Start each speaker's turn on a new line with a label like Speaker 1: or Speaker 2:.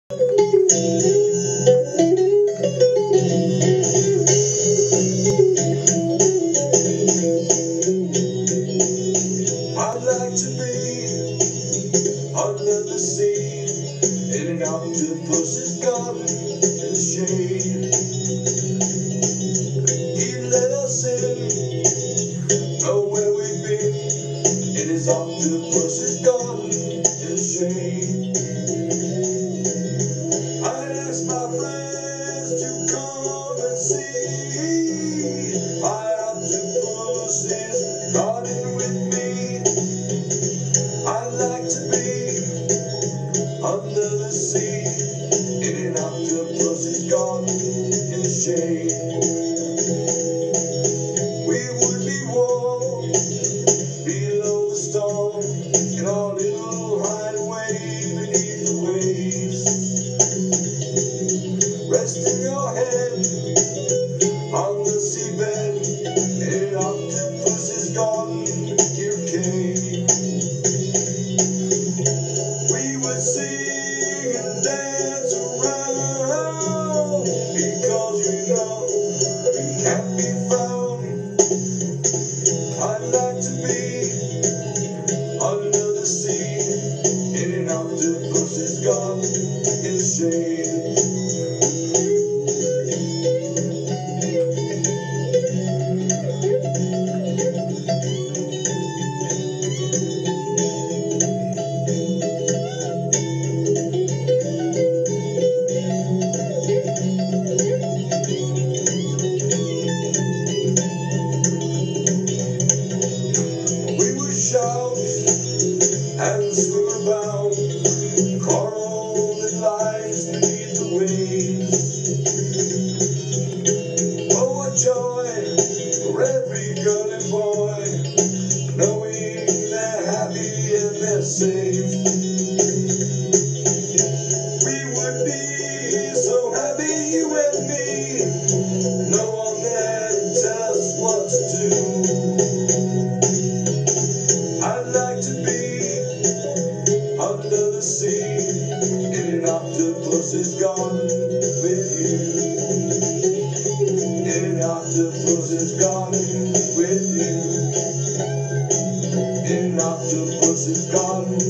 Speaker 1: I'd like to be under the sea in an octopus's garden in the shade. He'd let us in, know where we've been in his octopus's garden in the shade. I'd ask my friends to come and see my octopus's garden with me. I'd like to be under the sea in an octopus's garden in the shade. We would be warm below the storm in our little hideaway beneath the waves. Resting your head on the seabed in an octopus's garden in a cave. We would sing and dance around because you know we can't be found. I'd like to be under the sea in an octopus's garden in the shade. Shout and swim about, coral that lies beneath the waves. Oh, what joy for every girl and boy, knowing they're happy and they're safe. We would be so happy, you and me, no one there to tell us what to do. I'd like to be under the sea in an octopus's garden with you. In an octopus's garden with you. In an octopus's garden